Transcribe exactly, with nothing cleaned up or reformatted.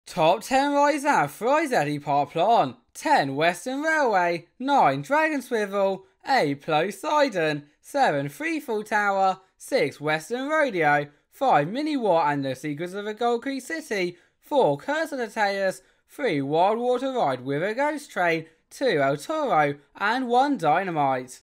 Top ten rides at Freizeitpark Plohn. ten Western Railway. nine Dragon Swivel. eight Coastin. seven Freefall Tower. six Western Rodeo. five Mini War and the Secrets of the Gold Creek City. four Curse of the Tails. three Wild Water Ride with a Ghost Train. two El Toro. And one Dynamite.